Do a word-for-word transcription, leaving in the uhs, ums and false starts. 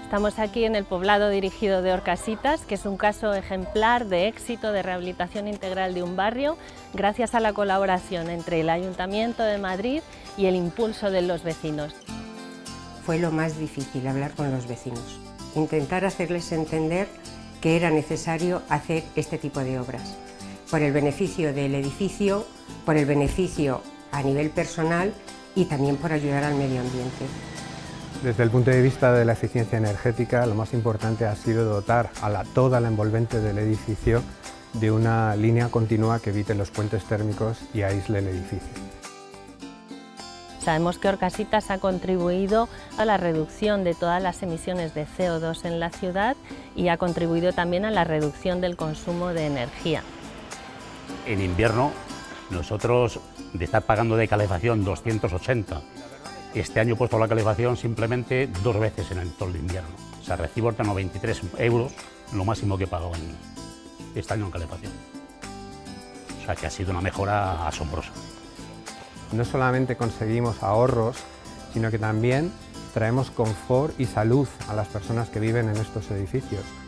Estamos aquí en el poblado dirigido de Orcasitas, que es un caso ejemplar de éxito de rehabilitación integral de un barrio, gracias a la colaboración entre el Ayuntamiento de Madrid y el impulso de los vecinos. Fue lo más difícil, hablar con los vecinos, intentar hacerles entender que era necesario hacer este tipo de obras, por el beneficio del edificio, por el beneficio a nivel personal y también por ayudar al medio ambiente. Desde el punto de vista de la eficiencia energética, lo más importante ha sido dotar a la, toda la envolvente del edificio de una línea continua que evite los puentes térmicos y aísle el edificio. Sabemos que Orcasitas ha contribuido a la reducción de todas las emisiones de C O dos en la ciudad y ha contribuido también a la reducción del consumo de energía. En invierno, nosotros de estar pagando de calefacción doscientos ochenta, este año he puesto la calefacción simplemente dos veces en el todo el invierno. O sea, recibo ahorita noventa y tres euros, lo máximo que he pagado en este año en calefacción. O sea, que ha sido una mejora asombrosa. No solamente conseguimos ahorros, sino que también traemos confort y salud a las personas que viven en estos edificios.